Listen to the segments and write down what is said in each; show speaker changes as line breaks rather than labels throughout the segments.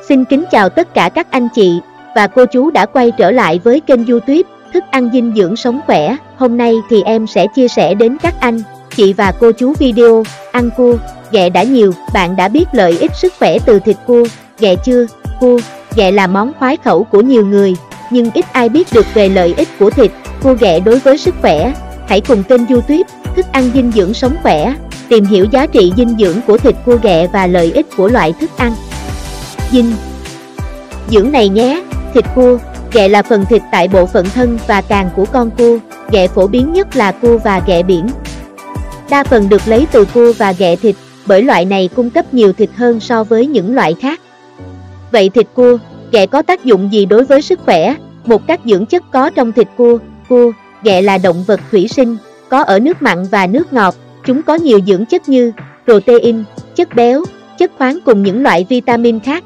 Xin kính chào tất cả các anh chị và cô chú đã quay trở lại với kênh YouTube Thức ăn dinh dưỡng sống khỏe. Hôm nay thì em sẽ chia sẻ đến các anh, chị và cô chú video ăn cua, ghẹ đã nhiều. Bạn đã biết lợi ích sức khỏe từ thịt cua, ghẹ chưa? Cua, ghẹ là món khoái khẩu của nhiều người, nhưng ít ai biết được về lợi ích của thịt, cua ghẹ đối với sức khỏe. Hãy cùng kênh YouTube Thức ăn dinh dưỡng sống khỏe tìm hiểu giá trị dinh dưỡng của thịt cua ghẹ và lợi ích của loại thức ăn dinh dưỡng này nhé. Thịt cua, ghẹ là phần thịt tại bộ phận thân và càng của con cua. Ghẹ phổ biến nhất là cua và ghẹ biển. Đa phần được lấy từ cua và ghẹ thịt, bởi loại này cung cấp nhiều thịt hơn so với những loại khác. Vậy thịt cua, ghẹ có tác dụng gì đối với sức khỏe? Một các dưỡng chất có trong thịt cua, ghẹ là động vật thủy sinh, có ở nước mặn và nước ngọt. Chúng có nhiều dưỡng chất như protein, chất béo, chất khoáng cùng những loại vitamin khác.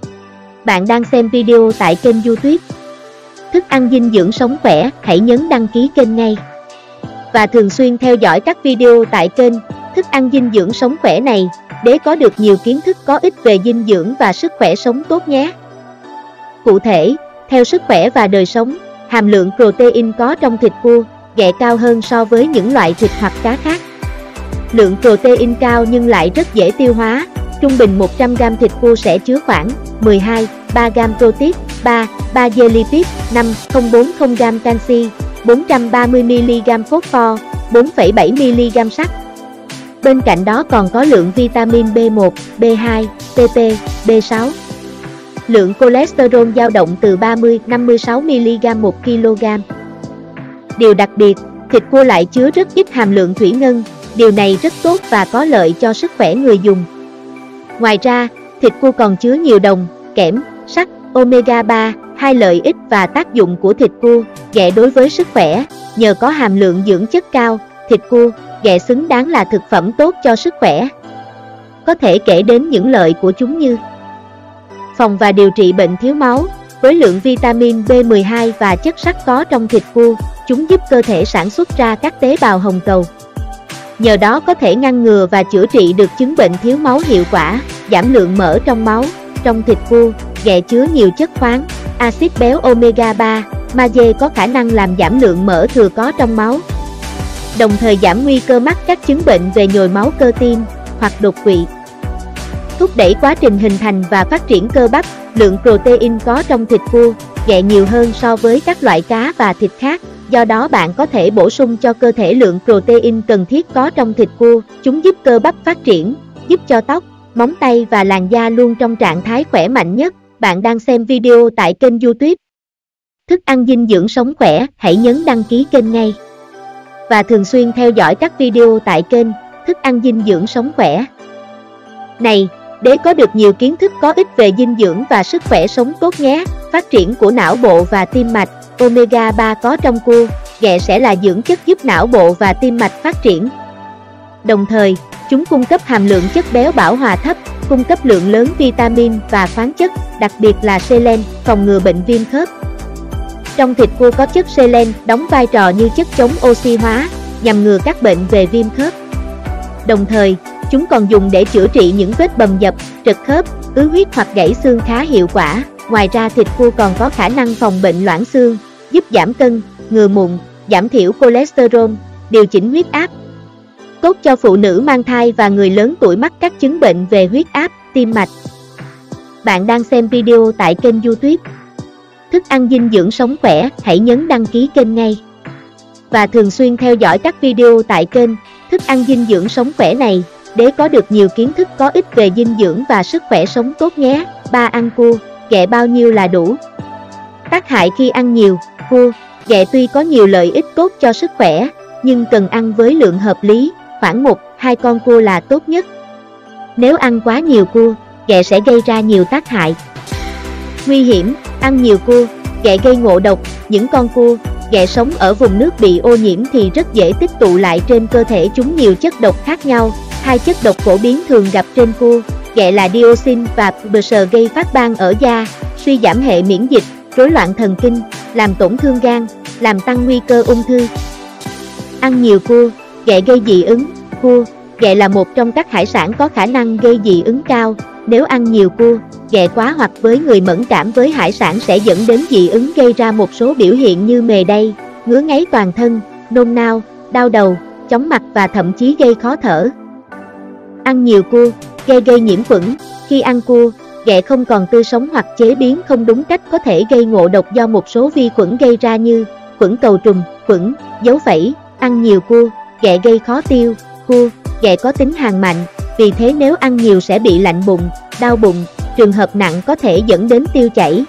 Bạn đang xem video tại kênh YouTube Thức ăn dinh dưỡng sống khỏe, hãy nhấn đăng ký kênh ngay. Và thường xuyên theo dõi các video tại kênh Thức ăn dinh dưỡng sống khỏe này, để có được nhiều kiến thức có ích về dinh dưỡng và sức khỏe sống tốt nhé. Cụ thể, theo Sức khỏe và đời sống, hàm lượng protein có trong thịt cua, ghẹ cao hơn so với những loại thịt hoặc cá khác. Lượng protein cao nhưng lại rất dễ tiêu hóa. Trung bình 100g thịt cua sẽ chứa khoảng 12-3g protein, 3g lipid, 5-040g canxi, 430mg phosphor, 4,7mg sắt. Bên cạnh đó còn có lượng vitamin B1, B2, PP, B6. Lượng cholesterol dao động từ 30-56mg một kg. Điều đặc biệt, thịt cua lại chứa rất ít hàm lượng thủy ngân. Điều này rất tốt và có lợi cho sức khỏe người dùng. Ngoài ra, thịt cua còn chứa nhiều đồng, kẽm, sắt, omega 3, hai lợi ích và tác dụng của thịt cua, ghẹ đối với sức khỏe. Nhờ có hàm lượng dưỡng chất cao, thịt cua, ghẹ xứng đáng là thực phẩm tốt cho sức khỏe. Có thể kể đến những lợi của chúng như phòng và điều trị bệnh thiếu máu. Với lượng vitamin B12 và chất sắt có trong thịt cua, chúng giúp cơ thể sản xuất ra các tế bào hồng cầu. Nhờ đó có thể ngăn ngừa và chữa trị được chứng bệnh thiếu máu hiệu quả. Giảm lượng mỡ trong máu. Trong thịt cua, ghẹ chứa nhiều chất khoáng, axit béo omega 3, magie có khả năng làm giảm lượng mỡ thừa có trong máu, đồng thời giảm nguy cơ mắc các chứng bệnh về nhồi máu cơ tim hoặc đột quỵ. Thúc đẩy quá trình hình thành và phát triển cơ bắp. Lượng protein có trong thịt cua, ghẹ nhiều hơn so với các loại cá và thịt khác. Do đó bạn có thể bổ sung cho cơ thể lượng protein cần thiết có trong thịt cua. Chúng giúp cơ bắp phát triển, giúp cho tóc, móng tay và làn da luôn trong trạng thái khỏe mạnh nhất. Bạn đang xem video tại kênh YouTube Thức ăn dinh dưỡng sống khỏe, hãy nhấn đăng ký kênh ngay. Và thường xuyên theo dõi các video tại kênh Thức ăn dinh dưỡng sống khỏe này, để có được nhiều kiến thức có ích về dinh dưỡng và sức khỏe sống tốt nhé. Phát triển của não bộ và tim mạch. Omega 3 có trong cua, ghẹ sẽ là dưỡng chất giúp não bộ và tim mạch phát triển. Đồng thời, chúng cung cấp hàm lượng chất béo bão hòa thấp, cung cấp lượng lớn vitamin và khoáng chất, đặc biệt là selen, phòng ngừa bệnh viêm khớp. Trong thịt cua có chất selen đóng vai trò như chất chống oxy hóa, nhằm ngừa các bệnh về viêm khớp. Đồng thời, chúng còn dùng để chữa trị những vết bầm dập, trật khớp, ứ huyết hoặc gãy xương khá hiệu quả. Ngoài ra thịt cua còn có khả năng phòng bệnh loãng xương, giúp giảm cân, ngừa mụn, giảm thiểu cholesterol, điều chỉnh huyết áp. Tốt cho phụ nữ mang thai và người lớn tuổi mắc các chứng bệnh về huyết áp, tim mạch. Bạn đang xem video tại kênh YouTube Thức ăn dinh dưỡng sống khỏe, hãy nhấn đăng ký kênh ngay. Và thường xuyên theo dõi các video tại kênh Thức ăn dinh dưỡng sống khỏe này, để có được nhiều kiến thức có ích về dinh dưỡng và sức khỏe sống tốt nhé. 3. Ăn cua, ghẹ bao nhiêu là đủ? Tác hại khi ăn nhiều cua, ghẹ tuy có nhiều lợi ích tốt cho sức khỏe, nhưng cần ăn với lượng hợp lý, khoảng 1-2 con cua là tốt nhất. Nếu ăn quá nhiều cua, ghẹ sẽ gây ra nhiều tác hại. Nguy hiểm, ăn nhiều cua, ghẹ gây ngộ độc. Những con cua, ghẹ sống ở vùng nước bị ô nhiễm thì rất dễ tích tụ lại trên cơ thể chúng nhiều chất độc khác nhau. Hai chất độc phổ biến thường gặp trên cua, ghẹ là dioxin và PBS, gây phát ban ở da, suy giảm hệ miễn dịch, rối loạn thần kinh, làm tổn thương gan, làm tăng nguy cơ ung thư. Ăn nhiều cua, ghẹ gây dị ứng. Cua, ghẹ là một trong các hải sản có khả năng gây dị ứng cao. Nếu ăn nhiều cua, ghẹ quá hoặc với người mẫn cảm với hải sản sẽ dẫn đến dị ứng gây ra một số biểu hiện như mề đay, ngứa ngáy toàn thân, nôn nao, đau đầu, chóng mặt và thậm chí gây khó thở. Ăn nhiều cua, gây nhiễm khuẩn. Khi ăn cua, ghẹ không còn tươi sống hoặc chế biến không đúng cách có thể gây ngộ độc do một số vi khuẩn gây ra như khuẩn cầu trùng, khuẩn dấu phẩy. Ăn nhiều cua, ghẹ gây khó tiêu. Cua, ghẹ có tính hàn mạnh, vì thế nếu ăn nhiều sẽ bị lạnh bụng, đau bụng, trường hợp nặng có thể dẫn đến tiêu chảy.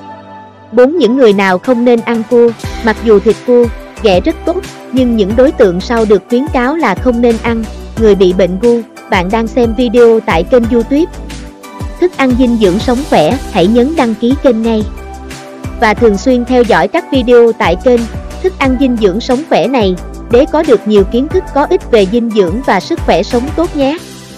4. Những người nào không nên ăn cua. Mặc dù thịt cua, ghẹ rất tốt, nhưng những đối tượng sau được khuyến cáo là không nên ăn. Người bị bệnh gu. Bạn đang xem video tại kênh YouTube Thức ăn dinh dưỡng sống khỏe, hãy nhấn đăng ký kênh ngay. Và thường xuyên theo dõi các video tại kênh Thức ăn dinh dưỡng sống khỏe này, để có được nhiều kiến thức có ích về dinh dưỡng và sức khỏe sống tốt nhé.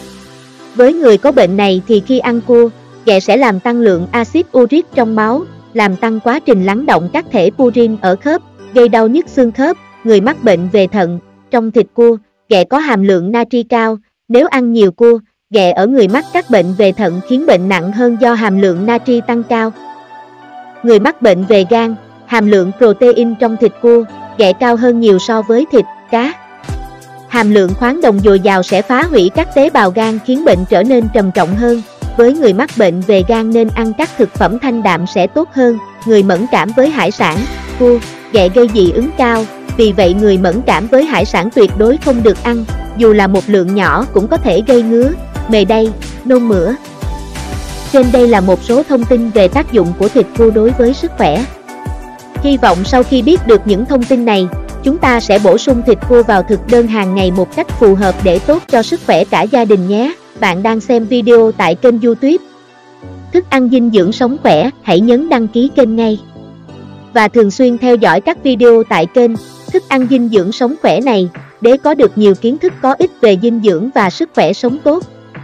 Với người có bệnh này thì khi ăn cua, ghẹ sẽ làm tăng lượng axit uric trong máu, làm tăng quá trình lắng động các thể purin ở khớp, gây đau nhức xương khớp. Người mắc bệnh về thận. Trong thịt cua, ghẹ có hàm lượng natri cao. Nếu ăn nhiều cua, ghẹ ở người mắc các bệnh về thận khiến bệnh nặng hơn do hàm lượng natri tăng cao. Người mắc bệnh về gan, hàm lượng protein trong thịt cua, ghẹ cao hơn nhiều so với thịt, cá. Hàm lượng khoáng đồng dồi dào sẽ phá hủy các tế bào gan khiến bệnh trở nên trầm trọng hơn. Với người mắc bệnh về gan nên ăn các thực phẩm thanh đạm sẽ tốt hơn. Người mẫn cảm với hải sản, cua, ghẹ gây dị ứng cao, vì vậy người mẫn cảm với hải sản tuyệt đối không được ăn, dù là một lượng nhỏ cũng có thể gây ngứa, mề đay, nôn mửa. Trên đây là một số thông tin về tác dụng của thịt cua đối với sức khỏe. Hy vọng sau khi biết được những thông tin này, chúng ta sẽ bổ sung thịt cua vào thực đơn hàng ngày một cách phù hợp để tốt cho sức khỏe cả gia đình nhé. Bạn đang xem video tại kênh YouTube Thức ăn dinh dưỡng sống khỏe, hãy nhấn đăng ký kênh ngay. Và thường xuyên theo dõi các video tại kênh Thức ăn dinh dưỡng sống khỏe này, để có được nhiều kiến thức có ích về dinh dưỡng và sức khỏe sống tốt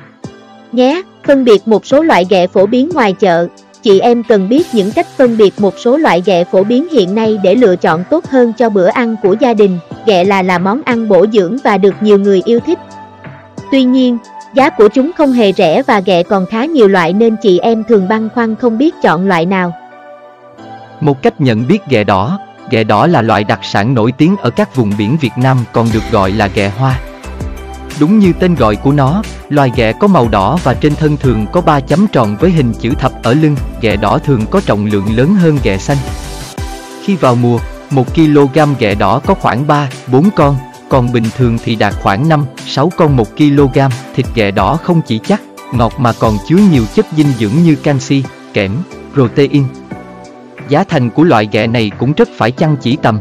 nhé. Phân biệt một số loại ghẹ phổ biến ngoài chợ. Chị em cần biết những cách phân biệt một số loại ghẹ phổ biến hiện nay để lựa chọn tốt hơn cho bữa ăn của gia đình. Ghẹ là món ăn bổ dưỡng và được nhiều người yêu thích. Tuy nhiên, giá của chúng không hề rẻ và ghẹ còn khá nhiều loại nên chị em thường băn khoăn không biết chọn loại nào.
Một cách nhận biết ghẹ đỏ. Ghẹ đỏ là loại đặc sản nổi tiếng ở các vùng biển Việt Nam, còn được gọi là ghẹ hoa. Đúng như tên gọi của nó, loài ghẹ có màu đỏ và trên thân thường có 3 chấm tròn với hình chữ thập ở lưng. Ghẹ đỏ thường có trọng lượng lớn hơn ghẹ xanh. Khi vào mùa, 1 kg ghẹ đỏ có khoảng 3-4 con, còn bình thường thì đạt khoảng 5-6 con 1 kg. Thịt ghẹ đỏ không chỉ chắc, ngọt mà còn chứa nhiều chất dinh dưỡng như canxi, kẽm, protein. Giá thành của loại ghẹ này cũng rất phải chăng chỉ tầm.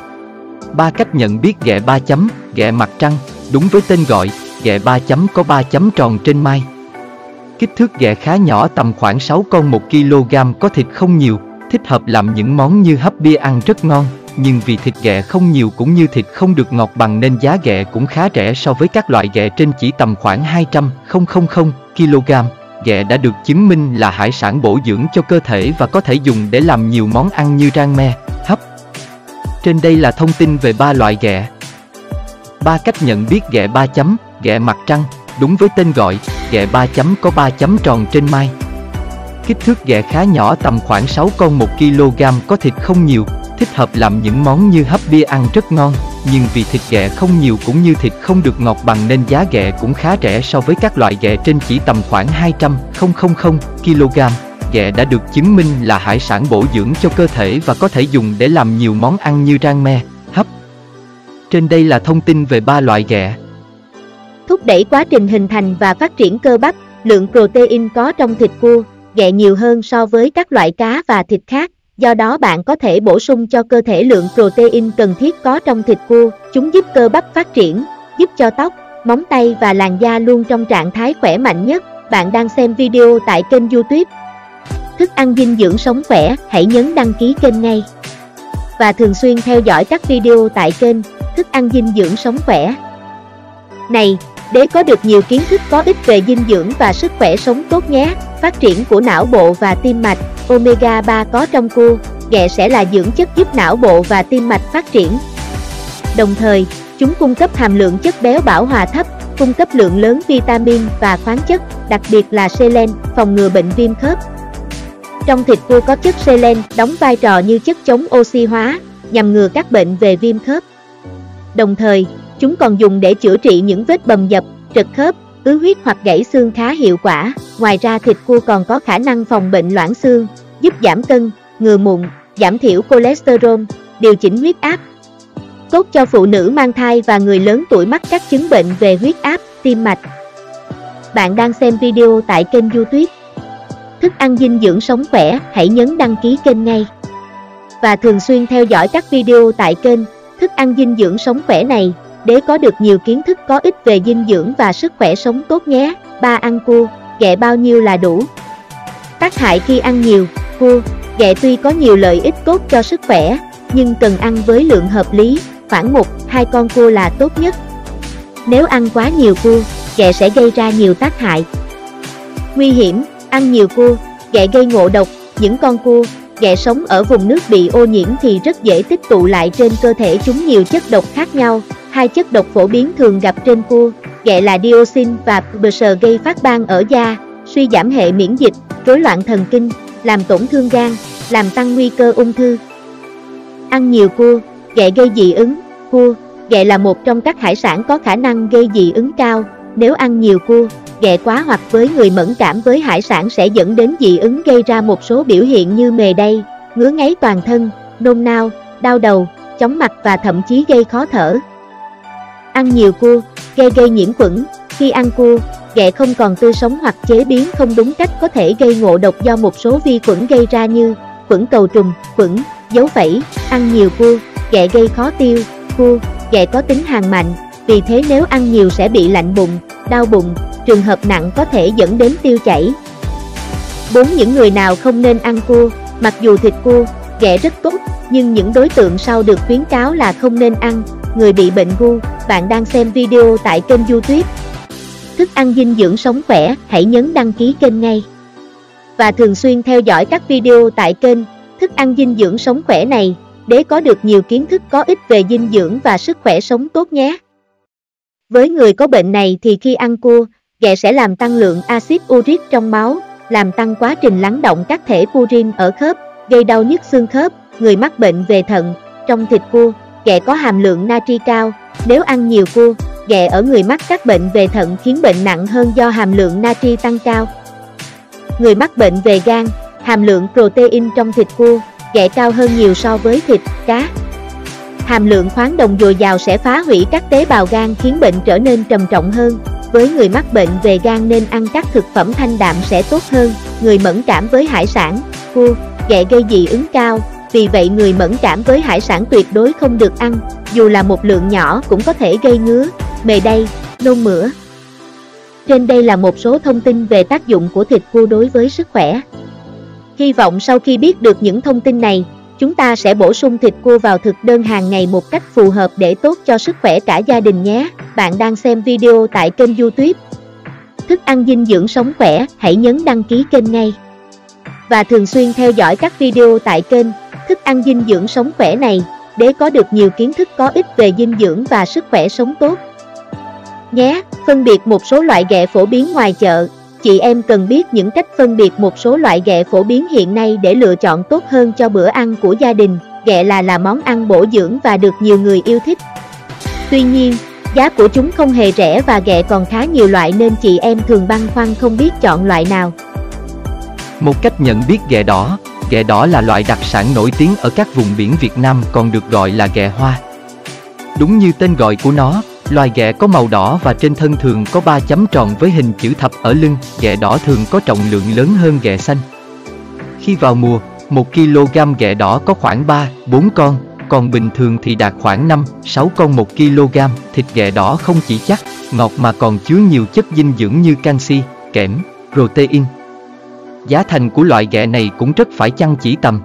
3 cách nhận biết ghẹ 3 chấm. Ghẹ mặt trăng. Đúng với tên gọi, ghẹ 3 chấm có 3 chấm tròn trên mai. Kích thước ghẹ khá nhỏ, tầm khoảng 6 con 1 kg, có thịt không nhiều, thích hợp làm những món như hấp bia ăn rất ngon. Nhưng vì thịt ghẹ không nhiều cũng như thịt không được ngọt bằng nên giá ghẹ cũng khá rẻ so với các loại ghẹ trên, chỉ tầm khoảng 200.000 kg. Ghẹ đã được chứng minh là hải sản bổ dưỡng cho cơ thể và có thể dùng để làm nhiều món ăn như rang me, hấp. Trên đây là thông tin về 3 loại ghẹ. 3 cách nhận biết ghẹ 3 chấm. Ghẹ mặt trăng. Đúng với tên gọi, ghẹ 3 chấm có 3 chấm tròn trên mai. Kích thước ghẹ khá nhỏ, tầm khoảng 6 con 1 kg, có thịt không nhiều, thích hợp làm những món như hấp bia ăn rất ngon. Nhưng vì thịt ghẹ không nhiều cũng như thịt không được ngọt bằng nên giá ghẹ cũng khá rẻ so với các loại ghẹ trên, chỉ tầm khoảng 200.000 kg. Ghẹ đã được chứng minh là hải sản bổ dưỡng cho cơ thể và có thể dùng để làm nhiều món ăn như rang me, hấp. Trên đây là thông tin về 3 loại ghẹ.
Thúc đẩy quá trình hình thành và phát triển cơ bắp. Lượng protein có trong thịt cua, ghẹ nhiều hơn so với các loại cá và thịt khác. Do đó bạn có thể bổ sung cho cơ thể lượng protein cần thiết có trong thịt cua. Chúng giúp cơ bắp phát triển, giúp cho tóc, móng tay và làn da luôn trong trạng thái khỏe mạnh nhất. Bạn đang xem video tại kênh YouTube Thức ăn dinh dưỡng sống khỏe, hãy nhấn đăng ký kênh ngay. Và thường xuyên theo dõi các video tại kênh Thức ăn dinh dưỡng sống khỏe này, để có được nhiều kiến thức có ích về dinh dưỡng và sức khỏe sống tốt nhé. Phát triển của não bộ và tim mạch. Omega 3 có trong cua, ghẹ sẽ là dưỡng chất giúp não bộ và tim mạch phát triển. Đồng thời, chúng cung cấp hàm lượng chất béo bão hòa thấp, cung cấp lượng lớn vitamin và khoáng chất, đặc biệt là selen, phòng ngừa bệnh viêm khớp. Trong thịt cua có chất selen đóng vai trò như chất chống oxy hóa, nhằm ngừa các bệnh về viêm khớp. Đồng thời, chúng còn dùng để chữa trị những vết bầm dập, trật khớp, ứ huyết hoặc gãy xương khá hiệu quả. Ngoài ra thịt cua còn có khả năng phòng bệnh loãng xương, giúp giảm cân, ngừa mụn, giảm thiểu cholesterol, điều chỉnh huyết áp. Tốt cho phụ nữ mang thai và người lớn tuổi mắc các chứng bệnh về huyết áp, tim mạch. Bạn đang xem video tại kênh YouTube Thức ăn dinh dưỡng sống khỏe, hãy nhấn đăng ký kênh ngay. Và thường xuyên theo dõi các video tại kênh Thức ăn dinh dưỡng sống khỏe này, để có được nhiều kiến thức có ích về dinh dưỡng và sức khỏe sống tốt nhé. 3. Ăn cua, ghẹ bao nhiêu là đủ? Tác hại khi ăn nhiều cua, ghẹ tuy có nhiều lợi ích tốt cho sức khỏe, nhưng cần ăn với lượng hợp lý, khoảng 1-2 con cua là tốt nhất. Nếu ăn quá nhiều cua, ghẹ sẽ gây ra nhiều tác hại. Nguy hiểm, ăn nhiều cua, ghẹ gây ngộ độc. Những con cua, ghẹ sống ở vùng nước bị ô nhiễm thì rất dễ tích tụ lại trên cơ thể chúng nhiều chất độc khác nhau. Hai chất độc phổ biến thường gặp trên cua, ghẹ là dioxin và PBS, gây phát ban ở da, suy giảm hệ miễn dịch, rối loạn thần kinh, làm tổn thương gan, làm tăng nguy cơ ung thư. Ăn nhiều cua, ghẹ gây dị ứng. Cua, ghẹ là một trong các hải sản có khả năng gây dị ứng cao. Nếu ăn nhiều cua, ghẹ quá hoặc với người mẫn cảm với hải sản sẽ dẫn đến dị ứng, gây ra một số biểu hiện như mề đay, ngứa ngáy toàn thân, nôn nao, đau đầu, chóng mặt và thậm chí gây khó thở. Ăn nhiều cua, gây nhiễm khuẩn. Khi ăn cua, ghẹ không còn tươi sống hoặc chế biến không đúng cách có thể gây ngộ độc do một số vi khuẩn gây ra như khuẩn cầu trùng, khuẩn dấu phẩy. Ăn nhiều cua, ghẹ gây khó tiêu. Cua, ghẹ có tính hàn mạnh, vì thế nếu ăn nhiều sẽ bị lạnh bụng, đau bụng, trường hợp nặng có thể dẫn đến tiêu chảy. 4. Những người nào không nên ăn cua? Mặc dù thịt cua, ghẹ rất tốt, nhưng những đối tượng sau được khuyến cáo là không nên ăn. Người bị bệnh gu. Bạn đang xem video tại kênh YouTube Thức ăn dinh dưỡng sống khỏe, hãy nhấn đăng ký kênh ngay. Và thường xuyên theo dõi các video tại kênh Thức ăn dinh dưỡng sống khỏe này, để có được nhiều kiến thức có ích về dinh dưỡng và sức khỏe sống tốt nhé. Với người có bệnh này thì khi ăn cua, ghẹ sẽ làm tăng lượng axit uric trong máu, làm tăng quá trình lắng động các thể purin ở khớp, gây đau nhức xương khớp. Người mắc bệnh về thận. Trong thịt cua, ghẹ có hàm lượng natri cao. Nếu ăn nhiều cua, ghẹ ở người mắc các bệnh về thận khiến bệnh nặng hơn do hàm lượng natri tăng cao. Người mắc bệnh về gan, hàm lượng protein trong thịt cua, ghẹ cao hơn nhiều so với thịt, cá. Hàm lượng khoáng đồng dồi dào sẽ phá hủy các tế bào gan khiến bệnh trở nên trầm trọng hơn. Với người mắc bệnh về gan nên ăn các thực phẩm thanh đạm sẽ tốt hơn. Người mẫn cảm với hải sản, cua, ghẹ gây dị ứng cao. Vì vậy người mẫn cảm với hải sản tuyệt đối không được ăn, dù là một lượng nhỏ cũng có thể gây ngứa, mề đay, nôn mửa. Trên đây là một số thông tin về tác dụng của thịt cua đối với sức khỏe. Hy vọng sau khi biết được những thông tin này, chúng ta sẽ bổ sung thịt cua vào thực đơn hàng ngày một cách phù hợp để tốt cho sức khỏe cả gia đình nhé. Bạn đang xem video tại kênh YouTube Thức ăn dinh dưỡng sống khỏe, hãy nhấn đăng ký kênh ngay. Và thường xuyên theo dõi các video tại kênh Thức ăn dinh dưỡng sống khỏe này, để có được nhiều kiến thức có ích về dinh dưỡng và sức khỏe sống tốt nhé. Phân biệt một số loại ghẹ phổ biến ngoài chợ. Chị em cần biết những cách phân biệt một số loại ghẹ phổ biến hiện nay để lựa chọn tốt hơn cho bữa ăn của gia đình. Ghẹ là món ăn bổ dưỡng và được nhiều người yêu thích. Tuy nhiên, giá của chúng không hề rẻ và ghẹ còn khá nhiều loại nên chị em thường băn khoăn không biết chọn loại nào.
Một cách nhận biết ghẹ đỏ. Ghẹ đỏ là loại đặc sản nổi tiếng ở các vùng biển Việt Nam, còn được gọi là ghẹ hoa. Đúng như tên gọi của nó, loài ghẹ có màu đỏ và trên thân thường có 3 chấm tròn với hình chữ thập ở lưng. Ghẹ đỏ thường có trọng lượng lớn hơn ghẹ xanh. Khi vào mùa, 1 kg ghẹ đỏ có khoảng 3-4 con, còn bình thường thì đạt khoảng 5-6 con 1 kg. Thịt ghẹ đỏ không chỉ chắc, ngọt mà còn chứa nhiều chất dinh dưỡng như canxi, kẽm, protein. Giá thành của loại ghẹ này cũng rất phải chăng, chỉ tầm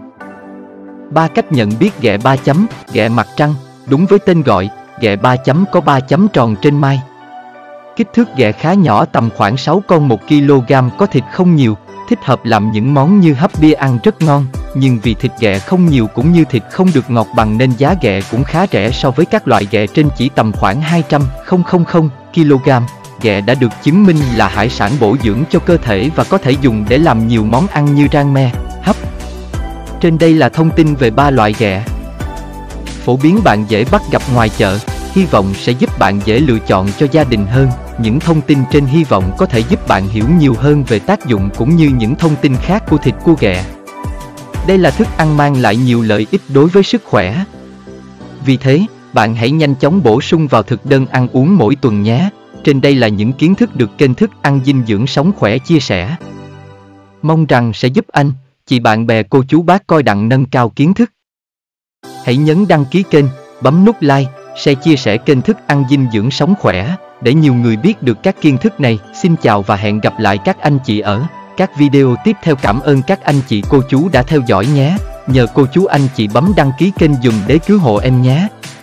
3 cách nhận biết ghẹ 3 chấm. Ghẹ mặt trăng. Đúng với tên gọi, ghẹ 3 chấm có 3 chấm tròn trên mai. Kích thước ghẹ khá nhỏ, tầm khoảng 6 con 1 kg, có thịt không nhiều, thích hợp làm những món như hấp bia ăn rất ngon. Nhưng vì thịt ghẹ không nhiều cũng như thịt không được ngọt bằng nên giá ghẹ cũng khá rẻ so với các loại ghẹ trên, chỉ tầm khoảng 200.000 kg. ghẹ đã được chứng minh là hải sản bổ dưỡng cho cơ thể và có thể dùng để làm nhiều món ăn như rang me, hấp. Trên đây là thông tin về 3 loại ghẹ phổ biến bạn dễ bắt gặp ngoài chợ, hy vọng sẽ giúp bạn dễ lựa chọn cho gia đình hơn. Những thông tin trên hy vọng có thể giúp bạn hiểu nhiều hơn về tác dụng cũng như những thông tin khác của thịt cua ghẹ. Đây là thức ăn mang lại nhiều lợi ích đối với sức khỏe. Vì thế, bạn hãy nhanh chóng bổ sung vào thực đơn ăn uống mỗi tuần nhé. Trên đây là những kiến thức được kênh Thức ăn dinh dưỡng sống khỏe chia sẻ. Mong rằng sẽ giúp anh, chị bạn bè cô chú bác coi đặng nâng cao kiến thức. Hãy nhấn đăng ký kênh, bấm nút like, share chia sẻ kênh Thức ăn dinh dưỡng sống khỏe, để nhiều người biết được các kiến thức này. Xin chào và hẹn gặp lại các anh chị ở các video tiếp theo. Cảm ơn các anh chị cô chú đã theo dõi nhé. Nhờ cô chú anh chị bấm đăng ký kênh dùng để cứu hộ em nhé.